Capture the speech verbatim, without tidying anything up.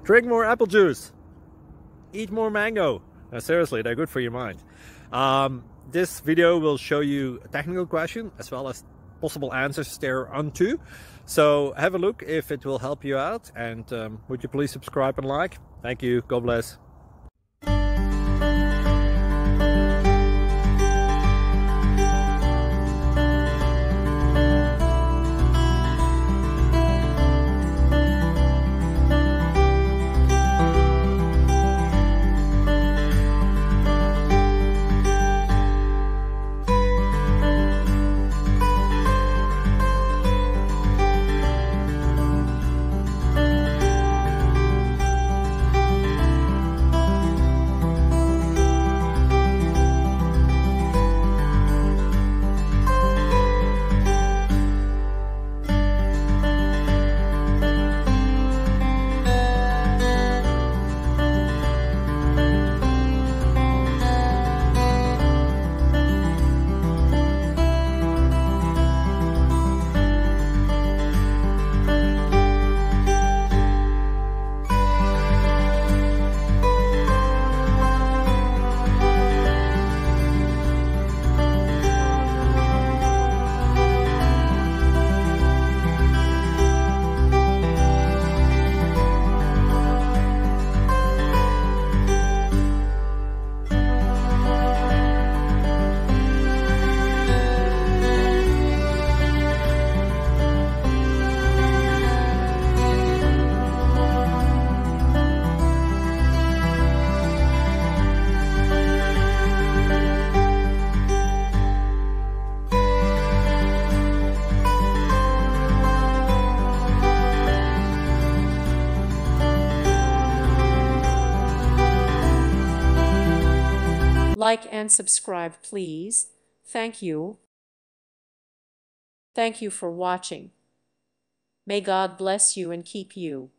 Drink more apple juice. Eat more mango. Now, seriously, they're good for your mind. Um, this video will show you a technical question as well as possible answers thereunto. So have a look if it will help you out, and um, would you please subscribe and like? Thank you. God bless. Like and subscribe, please. Thank you. Thank you for watching. May God bless you and keep you.